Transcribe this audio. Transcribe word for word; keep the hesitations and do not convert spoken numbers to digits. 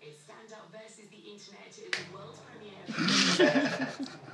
It's Stand Up versus the Internet in the world premiere.